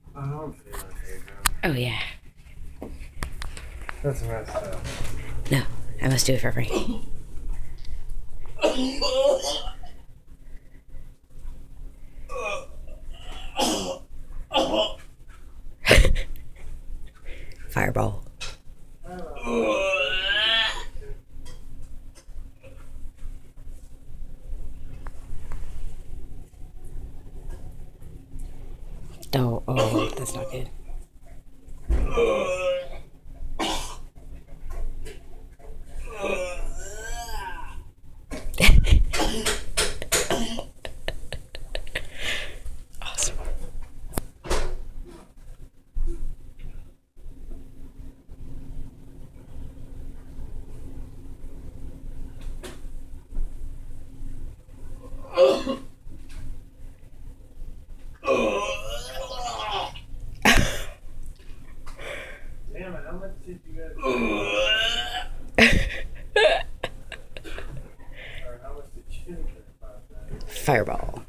I don't feel okay, Oh, yeah. That's messed up. No, I must do it for Frankie. Fireball. Don't. Oh, that's not good. Awesome. Damn it, how much did you guys or how much did you drink about that? Fireball.